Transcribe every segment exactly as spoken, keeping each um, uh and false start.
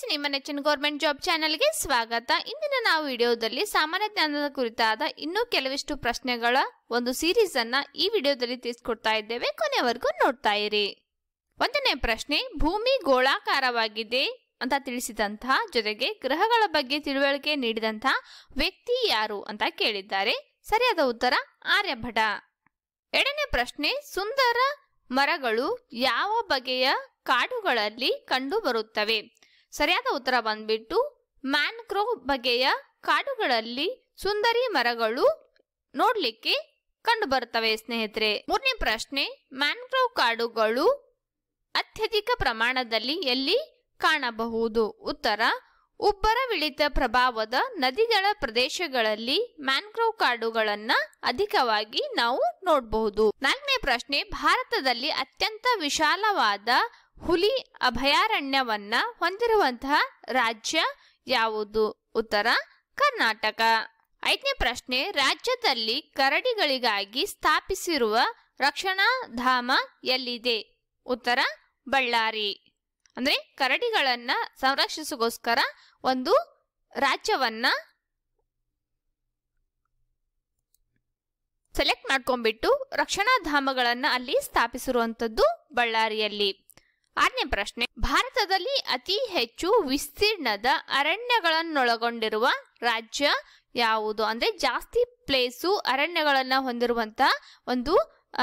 Friends, ನಿಮ್ಮ ನೆಚ್ಚಿನ government job ಚಾನೆಲ್ಗೆ ಸ್ವಾಗತ. ಇಂದಿನ ನಾವು ವಿಡಿಯೋದಲ್ಲಿ ಸಾಮಾನ್ಯ ಜ್ಞಾನದ ಕುರಿತಾದ ಇನ್ನೂ ಕೆಲವಿಷ್ಟು ಪ್ರಶ್ನೆಗಳ ಒಂದು ಸೀರೀಸ್ ಅನ್ನ ಈ ವಿಡಿಯೋದಲ್ಲಿ ತಿಳಿಸಿಕೊಡ್ತಾ ಇದ್ದೇವೆ. ಕೊನೆವರೆಗೂ ನೋಡ್ತಾ ಇರಿ. ಒಂದನೇ ಪ್ರಶ್ನೆ, ಭೂಮಿ ಗೋಳಾಕಾರವಾಗಿದೆ ಅಂತ ತಿಳಿಸಿದಂತಹ ಜೊತೆಗೆ ಗ್ರಹಗಳ ಬಗ್ಗೆ ತಿಳುವಳಿಕೆ ನೀಡಿದಂತಹ ವ್ಯಕ್ತಿ ಯಾರು ಅಂತ ಕೇಳಿದ್ದಾರೆ. ಸರಿಯಾದ ಉತ್ತರ ಆರ್ಯಭಟ. ಎರಡನೇ ಪ್ರಶ್ನೆ, ಸುಂದರ ಮರಗಳು ಯಾವ ಬಗೆಯ ಕಾಡುಗಳಲ್ಲಿ ಕಂಡು ಬರುತ್ತವೆ? ಸರಿಯಾದ ಉತ್ತರ ಬಂದ್ಬಿಟ್ಟು ಮ್ಯಾನ್ಗ್ರೋವ್ ಬಗೆಯ ಕಾಡುಗಳಲ್ಲಿ ಸುಂದರಿ ಮರಗಳು ನೋಡ್ಲಿಕ್ಕೆ ಕಂಡು ಬರುತ್ತವೆ ಸ್ನೇಹಿತರೆ. ಮೂರನೇ ಪ್ರಶ್ನೆ, ಮ್ಯಾನ್ಗ್ರೋವ್ ಕಾಡುಗಳು ಅತ್ಯಧಿಕ ಪ್ರಮಾಣದಲ್ಲಿ ಎಲ್ಲಿ ಕಾಣಬಹುದು? ಉತ್ತರ ಉಬ್ಬರವಿಳಿತ ಪ್ರಭಾವದ ನದಿಗಳ ಪ್ರದೇಶಗಳಲ್ಲಿ ಮ್ಯಾನ್ಗ್ರೋವ್ ಕಾಡುಗಳನ್ನ ಅಧಿಕವಾಗಿ ನಾವು ನೋಡಬಹುದು. ನಾಲ್ಕನೇ ಪ್ರಶ್ನೆ, ಭಾರತದಲ್ಲಿ ಅತ್ಯಂತ ವಿಶಾಲವಾದ ಹುಲಿ ಅಭಯಾರಣ್ಯವನ್ನ ಹೊಂದಿರುವಂತಹ ರಾಜ್ಯ ಯಾವುದು? ಉತ್ತರ ಕರ್ನಾಟಕ. ಐದನೇ ಪ್ರಶ್ನೆ, ರಾಜ್ಯದಲ್ಲಿ ಕರಡಿಗಳಿಗಾಗಿ ಸ್ಥಾಪಿಸಿರುವ ರಕ್ಷಣಾ ಧಾಮ ಎಲ್ಲಿದೆ? ಉತ್ತರ ಬಳ್ಳಾರಿ. ಅಂದ್ರೆ ಕರಡಿಗಳನ್ನ ಸಂರಕ್ಷಿಸೋಸ್ಕರ ಒಂದು ರಾಜ್ಯವನ್ನ ಸೆಲೆಕ್ಟ್ ಮಾಡ್ಕೊಂಡ್ಬಿಟ್ಟು ರಕ್ಷಣಾ ಧಾಮಗಳನ್ನ ಅಲ್ಲಿ ಸ್ಥಾಪಿಸಿರುವಂತದ್ದು ಬಳ್ಳಾರಿಯಲ್ಲಿ. ಆರನೇ ಪ್ರಶ್ನೆ, ಭಾರತದಲ್ಲಿ ಅತಿ ಹೆಚ್ಚು ವಿಸ್ತೀರ್ಣದ ಅರಣ್ಯಗಳನ್ನೊಳಗೊಂಡಿರುವ ರಾಜ್ಯ ಯಾವುದು? ಅಂದ್ರೆ ಜಾಸ್ತಿ ಪ್ಲೇಸು ಅರಣ್ಯಗಳನ್ನ ಹೊಂದಿರುವಂತಹ ಒಂದು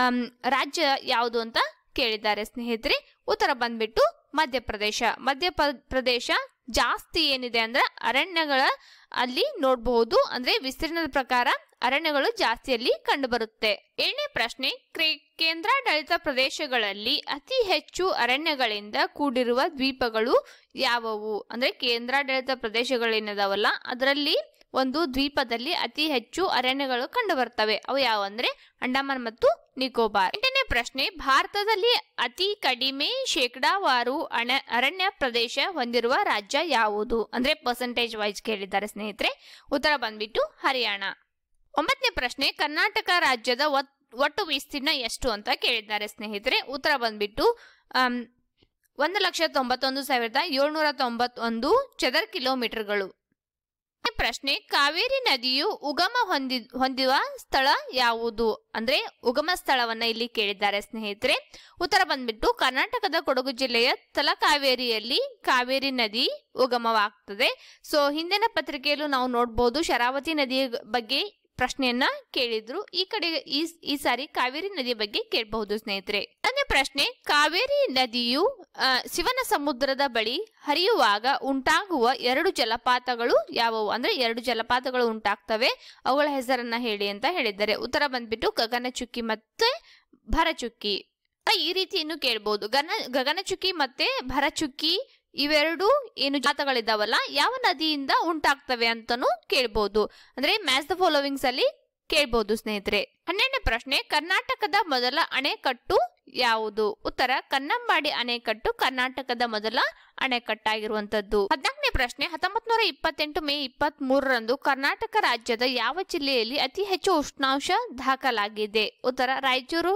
ರಾಜ್ಯ ಯಾವುದು ಅಂತ ಕೇಳಿದ್ದಾರೆ ಸ್ನೇಹಿತರೆ. ಉತ್ತರ ಬಂದ್ಬಿಟ್ಟು ಮಧ್ಯಪ್ರದೇಶ. ಮಧ್ಯಪ್ರದೇಶ ಜಾಸ್ತಿ ಏನಿದೆ ಅಂದ್ರೆ ಅರಣ್ಯಗಳ ಅಲ್ಲಿ ನೋಡಬಹುದು. ಅಂದ್ರೆ ವಿಸ್ತೀರ್ಣದ ಪ್ರಕಾರ ಅರಣ್ಯಗಳು ಜಾಸ್ತಿಯಲ್ಲಿ ಕಂಡು ಬರುತ್ತೆ. ಏಳನೇ ಪ್ರಶ್ನೆ, ಕೇಂದ್ರಾಡಳಿತ ಪ್ರದೇಶಗಳಲ್ಲಿ ಅತಿ ಹೆಚ್ಚು ಅರಣ್ಯಗಳಿಂದ ಕೂಡಿರುವ ದ್ವೀಪಗಳು ಯಾವುವು? ಅಂದ್ರೆ ಕೇಂದ್ರಾಡಳಿತ ಪ್ರದೇಶಗಳೇನಿದಾವಲ್ಲ ಅದರಲ್ಲಿ ಒಂದು ದ್ವೀಪದಲ್ಲಿ ಅತಿ ಹೆಚ್ಚು ಅರಣ್ಯಗಳು ಕಂಡು ಬರ್ತವೆ. ಅವು ಯಾವ ಅಂದ್ರೆ ಅಂಡಮಾನ್ ಮತ್ತು ನಿಕೋಬಾರ್. ಎಂಟನೇ ಪ್ರಶ್ನೆ, ಭಾರತದಲ್ಲಿ ಅತಿ ಕಡಿಮೆ ಶೇಕಡಾವಾರು ಅಣ ಅರಣ್ಯ ಪ್ರದೇಶ ಹೊಂದಿರುವ ರಾಜ್ಯ ಯಾವುದು? ಅಂದ್ರೆ ಪರ್ಸೆಂಟೇಜ್ ವೈಸ್ ಕೇಳಿದ್ದಾರೆ ಸ್ನೇಹಿತರೆ. ಉತ್ತರ ಬಂದ್ಬಿಟ್ಟು ಹರಿಯಾಣ. ಒಂಬತ್ತನೇ ಪ್ರಶ್ನೆ, ಕರ್ನಾಟಕ ರಾಜ್ಯದ ಒಟ್ಟು ವಿಸ್ತೀರ್ಣ ಎಷ್ಟು ಅಂತ ಕೇಳಿದ್ದಾರೆ ಸ್ನೇಹಿತರೆ. ಉತ್ತರ ಬಂದ್ಬಿಟ್ಟು ಅಂ ಒಂದು ಲಕ್ಷ ತೊಂಬತ್ತೊಂದು ಸಾವಿರದ ಏಳ್ನೂರ ತೊಂಬತ್ತೊಂದು ಚದರ ಕಿಲೋಮೀಟರ್ಗಳು. ಪ್ರಶ್ನೆ, ಕಾವೇರಿ ನದಿಯು ಉಗಮ ಹೊಂದಿ ಹೊಂದುವ ಸ್ಥಳ ಯಾವುದು? ಅಂದ್ರೆ ಉಗಮ ಸ್ಥಳವನ್ನ ಇಲ್ಲಿ ಕೇಳಿದ್ದಾರೆ ಸ್ನೇಹಿತರೆ. ಉತ್ತರ ಬಂದ್ಬಿಟ್ಟು ಕರ್ನಾಟಕದ ಕೊಡಗು ಜಿಲ್ಲೆಯ ತಲಕಾವೇರಿಯಲ್ಲಿ ಕಾವೇರಿ ನದಿ ಉಗಮವಾಗ್ತದೆ. ಸೊ ಹಿಂದಿನ ಪತ್ರಿಕೆಯಲ್ಲೂ ನಾವು ನೋಡಬಹುದು ಶರಾವತಿ ನದಿಯ ಬಗ್ಗೆ ಪ್ರಶ್ನೆಯನ್ನ ಕೇಳಿದ್ರು. ಈ ಕಡೆ ಈ ಈ ಸಾರಿ ಕಾವೇರಿ ನದಿಯ ಬಗ್ಗೆ ಕೇಳಬಹುದು ಸ್ನೇಹಿತರೆ. ಒಂದನೇ ಪ್ರಶ್ನೆ, ಕಾವೇರಿ ನದಿಯು ಶಿವನ ಸಮುದ್ರದ ಬಳಿ ಹರಿಯುವಾಗ ಉಂಟಾಗುವ ಎರಡು ಜಲಪಾತಗಳು ಯಾವುವು? ಅಂದ್ರೆ ಎರಡು ಜಲಪಾತಗಳು ಉಂಟಾಗ್ತವೆ, ಅವುಗಳ ಹೆಸರನ್ನ ಹೇಳಿ ಅಂತ ಹೇಳಿದ್ದಾರೆ. ಉತ್ತರ ಬಂದ್ಬಿಟ್ಟು ಗಗನಚುಕ್ಕಿ ಮತ್ತೆ ಭರಚುಕ್ಕಿ. ಈ ರೀತಿ ಇನ್ನು ಕೇಳಬಹುದು. ಗಗನ ಗಗನಚುಕ್ಕಿ ಮತ್ತೆ ಭರಚುಕ್ಕಿ ಇವೆರಡು ಏನು ಜಾತಗಳಿದಾವಲ್ಲ ಯಾವ ನದಿಯಿಂದ ಉಂಟಾಗ್ತವೆ ಅಂತಾನು ಕೇಳಬಹುದು. ಅಂದ್ರೆ ಮ್ಯಾಚ್ ದ ಫಾಲೋವಿಂಗ್ಸ್ ಅಲ್ಲಿ ಕೇಳಬಹುದು ಸ್ನೇಹಿತರೆ. ಹನ್ನೆರಡನೇ ಪ್ರಶ್ನೆ, ಕರ್ನಾಟಕದ ಮೊದಲ ಅಣೆಕಟ್ಟು ಯಾವುದು? ಉತ್ತರ ಕನ್ನಂಬಾಡಿ ಅಣೆಕಟ್ಟು ಕರ್ನಾಟಕದ ಮೊದಲ ಅಣೆಕಟ್ಟಾಗಿರುವಂತದ್ದು. ಹದಿನಾಲ್ಕನೇ ಪ್ರಶ್ನೆ, ಹತ್ತೊಂಬತ್ ನೂರ ಇಪ್ಪತ್ತೆಂಟು ಮೇ ಇಪ್ಪತ್ತ್ ಮೂರರಂದು ಕರ್ನಾಟಕ ರಾಜ್ಯದ ಯಾವ ಜಿಲ್ಲೆಯಲ್ಲಿ ಅತಿ ಹೆಚ್ಚು ಉಷ್ಣಾಂಶ ದಾಖಲಾಗಿದೆ? ಉತ್ತರ ರಾಯಚೂರು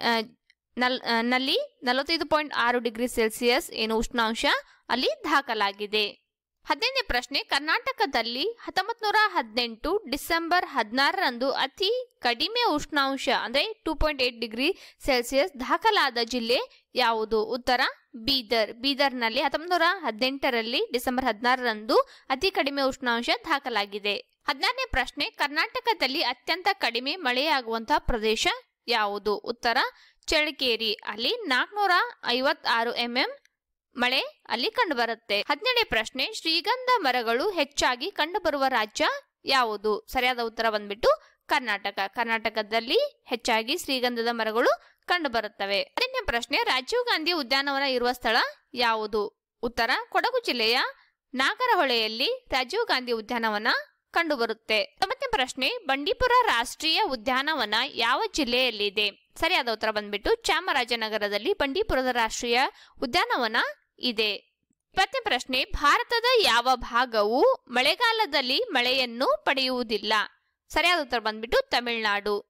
ನಲ್ ನಲ್ಲಿ ನಲವತ್ತೈದು ಪಾಯಿಂಟ್ ಆರು ಡಿಗ್ರಿ ಸೆಲ್ಸಿಯಸ್ ಏನು ಉಷ್ಣಾಂಶ ಅಲ್ಲಿ ದಾಖಲಾಗಿದೆ. ಹದಿನೈದನೇ ಪ್ರಶ್ನೆ, ಕರ್ನಾಟಕದಲ್ಲಿ ಹತ್ತೊಂಬತ್ ನೂರ ಹದಿನೆಂಟು ಡಿಸೆಂಬರ್ ಹದಿನಾರರಂದು ಅತಿ ಕಡಿಮೆ ಉಷ್ಣಾಂಶ ಅಂದ್ರೆ two point eight degree Celsius ದಾಖಲಾದ ಜಿಲ್ಲೆ ಯಾವುದು? ಉತ್ತರ ಬೀದರ್. ಬೀದರ್ನಲ್ಲಿ ಹತ್ತೊಂಬತ್ ನೂರ ಹದಿನೆಂಟರಲ್ಲಿ ಡಿಸೆಂಬರ್ ಹದಿನಾರರಂದು ಅತಿ ಕಡಿಮೆ ಉಷ್ಣಾಂಶ ದಾಖಲಾಗಿದೆ. ಹದಿನಾರನೇ ಪ್ರಶ್ನೆ, ಕರ್ನಾಟಕದಲ್ಲಿ ಅತ್ಯಂತ ಕಡಿಮೆ ಮಳೆಯಾಗುವಂತಹ ಪ್ರದೇಶ ಯಾವುದು? ಉತ್ತರ ಚಳ್ಳಕೆರೆ. ಅಲ್ಲಿ ನಾಲ್ಕನೂರ ಐವತ್ ಆರು ಎಂ ಎಂ ಮಳೆ ಅಲ್ಲಿ ಕಂಡು ಬರುತ್ತೆ. ಹದಿನೇಳನೇ ಪ್ರಶ್ನೆ, ಶ್ರೀಗಂಧ ಮರಗಳು ಹೆಚ್ಚಾಗಿ ಕಂಡುಬರುವ ರಾಜ್ಯ ಯಾವುದು? ಸರಿಯಾದ ಉತ್ತರ ಬಂದ್ಬಿಟ್ಟು ಕರ್ನಾಟಕ. ಕರ್ನಾಟಕದಲ್ಲಿ ಹೆಚ್ಚಾಗಿ ಶ್ರೀಗಂಧದ ಮರಗಳು ಕಂಡು ಬರುತ್ತವೆ. ಹದಿನೆಂಟನೇ ಪ್ರಶ್ನೆ, ರಾಜೀವ್ ಗಾಂಧಿ ಉದ್ಯಾನವನ ಇರುವ ಸ್ಥಳ ಯಾವುದು? ಉತ್ತರ ಕೊಡಗು ಜಿಲ್ಲೆಯ ನಾಗರಹೊಳೆಯಲ್ಲಿ ರಾಜೀವ್ ಗಾಂಧಿ ಉದ್ಯಾನವನ ಕಂಡು ಬರುತ್ತೆ. ಒಂಬತ್ತನೇ ಪ್ರಶ್ನೆ, ಬಂಡೀಪುರ ರಾಷ್ಟ್ರೀಯ ಉದ್ಯಾನವನ ಯಾವ ಜಿಲ್ಲೆಯಲ್ಲಿದೆ? ಸರಿಯಾದ ಉತ್ತರ ಬಂದ್ಬಿಟ್ಟು ಚಾಮರಾಜನಗರದಲ್ಲಿ ಬಂಡೀಪುರದ ರಾಷ್ಟ್ರೀಯ ಉದ್ಯಾನವನ ಇದೆ. ಇಪ್ಪತ್ತನೇ ಪ್ರಶ್ನೆ, ಭಾರತದ ಯಾವ ಭಾಗವು ಮಳೆಗಾಲದಲ್ಲಿ ಮಳೆಯನ್ನು ಪಡೆಯುವುದಿಲ್ಲ? ಸರಿಯಾದ ಉತ್ತರ ಬಂದ್ಬಿಟ್ಟು ತಮಿಳುನಾಡು.